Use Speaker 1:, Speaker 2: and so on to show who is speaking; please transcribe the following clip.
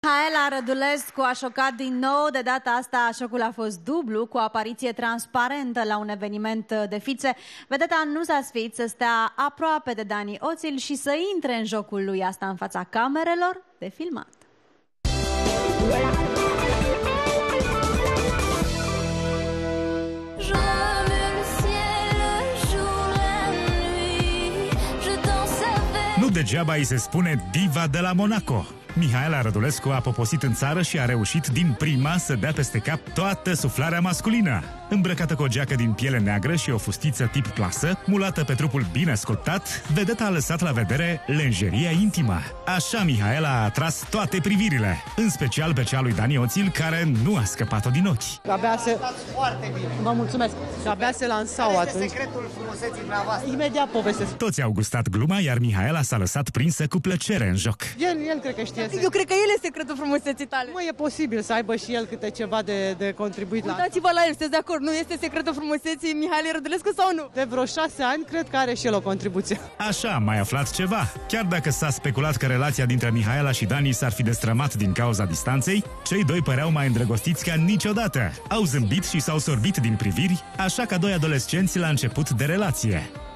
Speaker 1: Mihaela Rădulescu a șocat din nou, de data asta șocul a fost dublu, cu o apariție transparentă la un eveniment de fițe. Vedeta nu s-a sfiit să stea aproape de Dani Oțil și să intre în jocul lui, asta în fața camerelor de filmat.
Speaker 2: Nu degeaba îi se spune diva de la Monaco. Mihaela Rădulescu a poposit în țară și a reușit din prima să dea peste cap toată suflarea masculină. Îmbrăcată cu o geacă din piele neagră și o fustiță tip plasă, mulată pe trupul bine sculptat, vedeta a lăsat la vedere lenjeria intimă. Așa Mihaela a atras toate privirile, în special pe cea lui Dani Oțil, care nu a scăpat-o din ochi.
Speaker 3: Abia se...
Speaker 4: foarte bine.
Speaker 3: Vă mulțumesc. Și abia se lansau
Speaker 4: Care
Speaker 3: atunci.
Speaker 4: este secretul frumuseții dumneavoastră?
Speaker 3: Imediat povestesc.
Speaker 2: Toți au gustat gluma, iar Mihaela s-a lăsat prinsă cu plăcere în joc.
Speaker 3: El cred că știe.
Speaker 5: Eu cred că el este secretul frumuseții tale.
Speaker 3: Mă, e posibil să aibă și el câte ceva de contribuit la...
Speaker 5: Uitați-vă la el, sunteți de acord? Nu este secretul frumuseții Mihaela Rădulescu sau nu?
Speaker 3: De vreo 6 ani, cred că are și el o contribuție.
Speaker 2: Așa, am mai aflat ceva. Chiar dacă s-a speculat că relația dintre Mihaela și Dani s-ar fi destrămat din cauza distanței, cei doi păreau mai îndrăgostiți ca niciodată. Au zâmbit și s-au sorbit din priviri, așa ca doi adolescenți la început de relație.